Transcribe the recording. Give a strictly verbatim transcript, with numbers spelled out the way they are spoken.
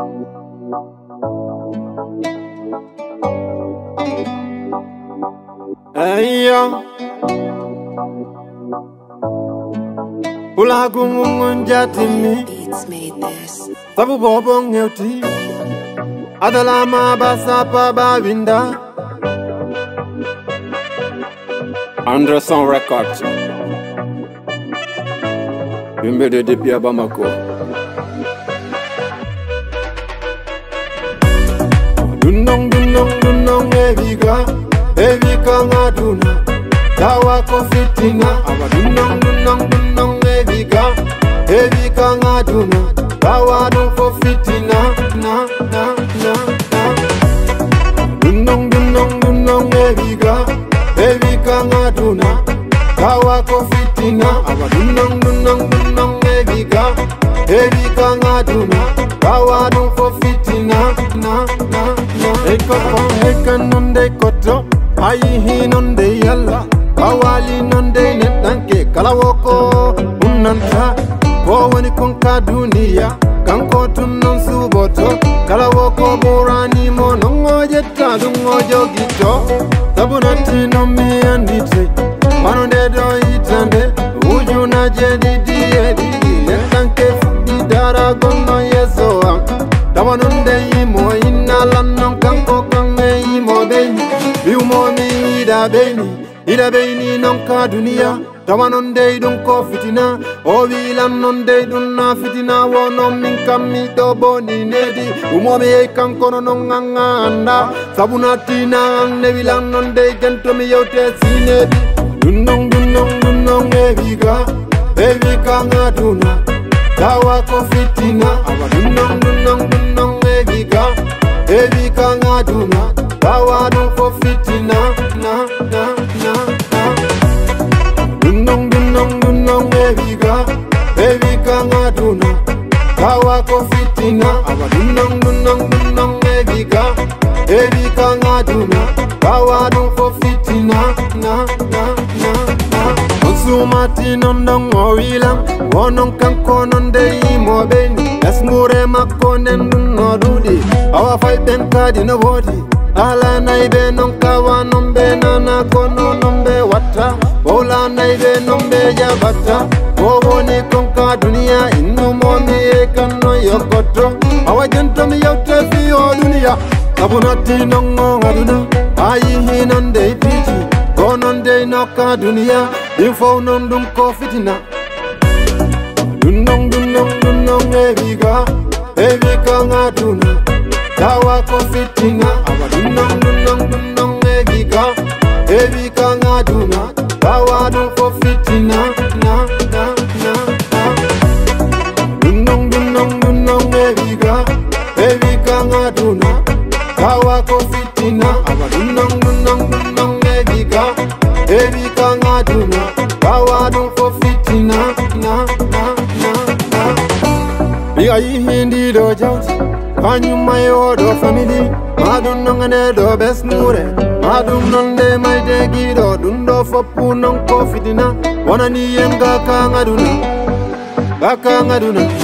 Hey yo, ula gungungun jatimi, sabu bobong ngeuti, adalama basapa bawinda. Anderson Records, bimbe de depuis à Bamako. Dunong dunong dunong eviga. Evika ngaduna, tawa ko fitina. Awa dunong dunong dunong evika, evika ngaduna, tawa no for fitina. Na na na na. Dunong dunong dunong evika, evika ngaduna, tawa ko fitina. Awa dunong dunong dunong evika, evika ngaduna, tawa no for fitina. Na na na. Ekopo ekanonde koto. Ayi hinonde yalla, kawali nonde netanke kalawoko unanta. Ko wani konka dunia, kanko tunon suboto. Kalawoko borani mo nongo jetta dungo jogito. Sabunati no mi andite, manonde do itande. Uju na jedi die di, netanke fuki dara gono yesoa. Tawanonde imo inalan kanko kange imo beni. Biumomi ida beni, ida beni nonka dunia. Tawanonde dun ko fitina, o wilan nonde dun na fitina. Wono min kami dobo ni nedi, umomi e kankono nonganga anda. Sabunati na ne wilan nonde gentomi yote sinedi. Dunong dunong dunong eviga, evika ngaduna, tawa ko fitina. Awa dunong dunong dunong eviga, evika ngaduna, tawa no for fitina. Na na na na. Dunong dunong dunong eviga, evika ngaduna, tawa ko fitina. Awa dunong dunong dunong eviga, evika ngaduna, tawa no for fitina. Na na na na. Musumati nondong owilang, wonong kanko nonde imo beni. Esmure makonen no dudi, awa fight den kadi no body. Ala naibe nonka wa nombe nana kono nombe wata. Ola naibe nombe jabata. Owo ni konka dunia inu momi ekano yokoto. Awa jento mi yote fiyo dunia. Sabunati nongo ngaduna, ayi hinonde ipiji. Kononde noka dunia, info nondum ko fitina. Dunong dunong dunong eviga, evika ngaduna, tawa ko fitina. Awa dunong dunong dunong eviga, evika ngaduna, tawa no ko fitina. Na na na na. Dunong dunong dunong eviga, evika ngaduna, tawa ko fitina. Awa dunong dunong dunong eviga, evika ngaduna, tawa no ko fitina. Na na na na. Biga yihindi do jauti, kanyu mayo do family. Madun nongane do besmure, madun nonde mai degi do dundo fopu non ko fitina. Wana ni yenga ka ngaduna, ka ngaduna.